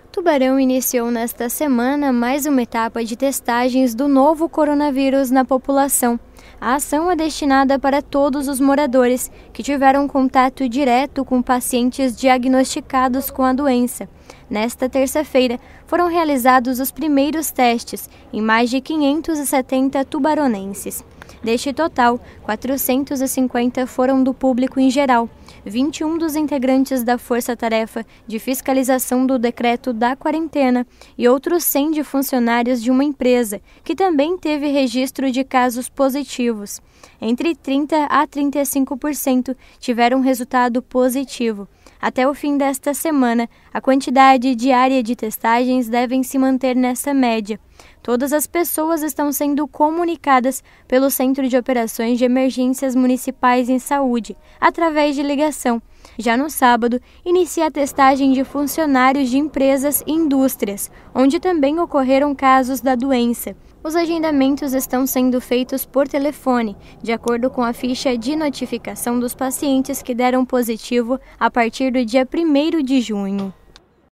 Tubarão iniciou nesta semana mais uma etapa de testagens do novo coronavírus na população. A ação é destinada para todos os moradores que tiveram contato direto com pacientes diagnosticados com a doença. Nesta terça-feira, foram realizados os primeiros testes em mais de 570 tubaronenses. Deste total, 450 foram do público em geral. 21 dos integrantes da Força-Tarefa de Fiscalização do Decreto da Quarentena e outros 100 de funcionários de uma empresa, que também teve registro de casos positivos. Entre 30% a 35% tiveram resultado positivo. Até o fim desta semana, a quantidade diária de testagens deve se manter nessa média. Todas as pessoas estão sendo comunicadas pelo Centro de Operações de Emergências Municipais em Saúde, através de ligação. Já no sábado, inicia a testagem de funcionários de empresas e indústrias, onde também ocorreram casos da doença. Os agendamentos estão sendo feitos por telefone, de acordo com a ficha de notificação dos pacientes que deram positivo a partir do dia 1º de junho.